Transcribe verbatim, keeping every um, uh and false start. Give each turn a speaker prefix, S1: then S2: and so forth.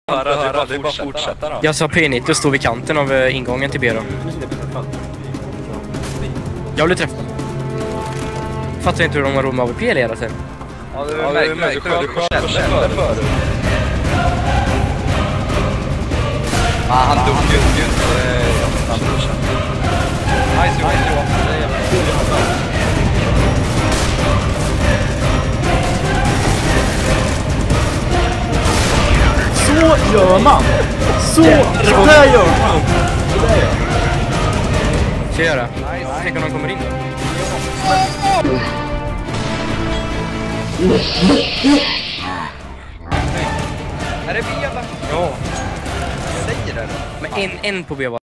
S1: höra, höra, det är bara fortsätta då.
S2: Jag sa P nittio stod vid kanten av uh, ingången till B då. Jag blev träffad. Fattar inte hur de har råd med A V P hela tiden.
S1: Ja, det är märkligt. Du sköt på källen förut. Ja, han dog ju inte. Nice, nice,
S3: Så gör man! Så, så där gör man!
S2: Ska jag göra? Tänk om de kommer in då.
S1: Är det B?
S2: Ja.
S1: Säger det?
S2: Men en, en på B var.